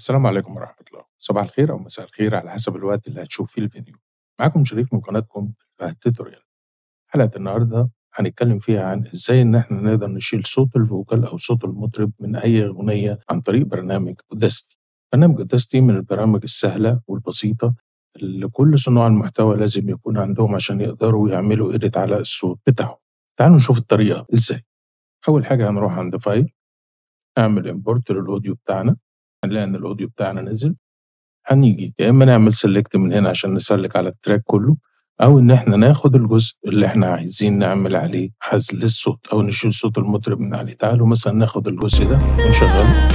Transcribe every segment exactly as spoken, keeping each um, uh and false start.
السلام عليكم ورحمة الله. صباح الخير أو مساء الخير على حسب الوقت اللي هتشوف فيه الفيديو. معاكم شريف من قناتكم فهد توتوريال. حلقة النهاردة هنتكلم فيها عن إزاي إن إحنا نقدر نشيل صوت الفوكال أو صوت المطرب من أي أغنية عن طريق برنامج أوداستي. برنامج أوداستي من البرامج السهلة والبسيطة اللي كل صناع المحتوى لازم يكون عندهم عشان يقدروا يعملوا إيديت على الصوت بتاعهم. تعالوا نشوف الطريقة إزاي. أول حاجة هنروح عند فايل، نعمل إمبورت للأوديو بتاعنا، هنلاقي إن الأوديو بتاعنا نزل. هنيجي يا إما نعمل سيلكت من هنا عشان نسلك على التراك كله، أو إن إحنا ناخد الجزء اللي إحنا عايزين نعمل عليه عزل الصوت أو نشيل صوت المطرب من عليه. تعالوا مثلا ناخد الجزء ده ونشغله.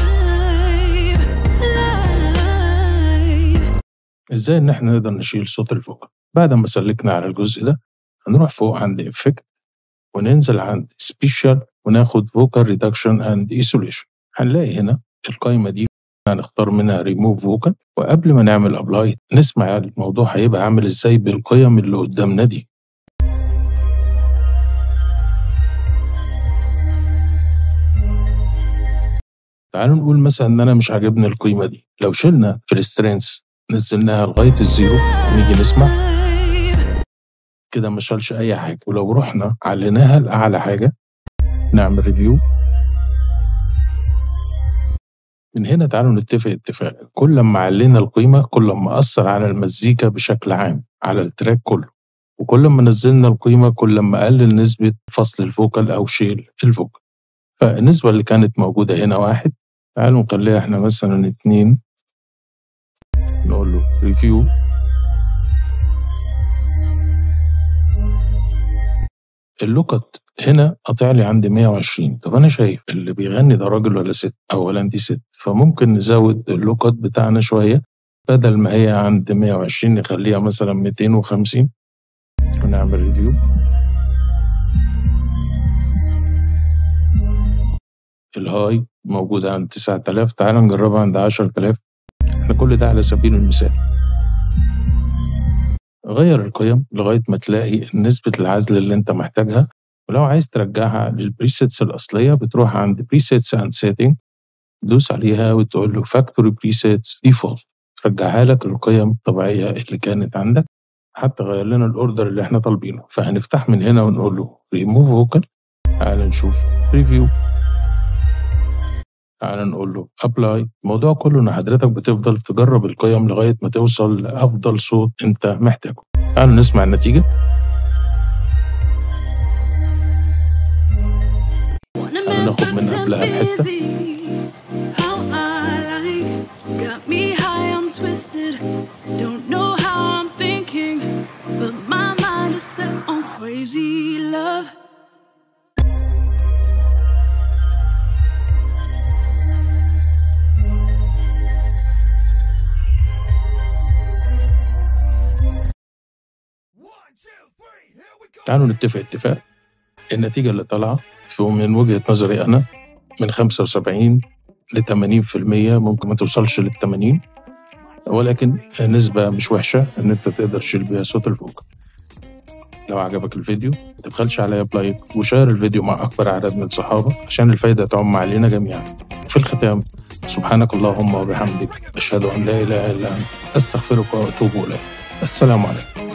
إزاي إن إحنا نقدر نشيل صوت الفوكال؟ بعد ما سلكنا على الجزء ده هنروح فوق عند إفكت وننزل عند سبيشال وناخد فوكال ريدكشن أند إيسوليشن. هنلاقي هنا القائمة دي هنختار منها ريموف فوكال، وقبل ما نعمل ابلاي نسمع الموضوع هيبقى عامل ازاي بالقيم اللي قدامنا دي. تعالوا نقول مثلا ان انا مش عاجبني القيمة دي. لو شلنا في السترينث نزلناها لغاية الزيرو ونيجي نسمع كده ما شالش اي حاجة، ولو رحنا عليناها لأعلى حاجة نعمل ريفيو من هنا. تعالوا نتفق اتفاق، كل ما علينا القيمة كل ما أثر على المزيكا بشكل عام على التراك كله، وكل ما نزلنا القيمة كل ما قلل نسبة فصل الفوكال أو شيل الفوكال. فالنسبة اللي كانت موجودة هنا واحد، تعالوا نخليها احنا مثلا اتنين، نقول له ريفيو. اللوكت هنا قطع لي عندي مية وعشرين. طب انا شايف اللي بيغني ده راجل ولا ست؟ اولا دي ست، فممكن نزود اللوكت بتاعنا شويه، بدل ما هي عند مية وعشرين نخليها مثلا ميتين وخمسين ونعمل ريفيو. الهاي موجوده عند تسعة آلاف، تعالى نجربها عند عشرة آلاف. احنا كل ده على سبيل المثال. غير القيم لغاية ما تلاقي نسبة العزل اللي انت محتاجها، ولو عايز ترجعها للبريسيتس الأصلية بتروح عند بريسيتس اند سيتنج، دوس عليها وتقول له فاكتوري بريسيتس ديفولت، ترجعها لك القيم الطبيعية اللي كانت عندك، حتى غير لنا الأوردر اللي احنا طالبينه. فهنفتح من هنا ونقول له ريموف فوكال، تعال نشوف ريفيو، تعال نقول له ابلاي. الموضوع كله ان حضرتك بتفضل تجرب القيم لغايه ما توصل لافضل صوت انت محتاجه. تعالوا نسمع النتيجه. تعالوا ناخد من قبلها الحته. تعالوا نتفق اتفاق. النتيجة اللي طالعة من وجهة نظري أنا من خمسة وسبعين ل ثمانين بالمية، ممكن ما توصلش لل ثمانين، ولكن نسبة مش وحشة إن أنت تقدر تشيل بيها صوت الفوكال. لو عجبك الفيديو ما تبخلش عليا بلايك وشير الفيديو مع أكبر عدد من صحابك عشان الفايدة تعم علينا جميعا. في الختام، سبحانك اللهم وبحمدك، أشهد أن لا إله إلا أنت، أستغفرك وأتوب إليك. السلام عليكم.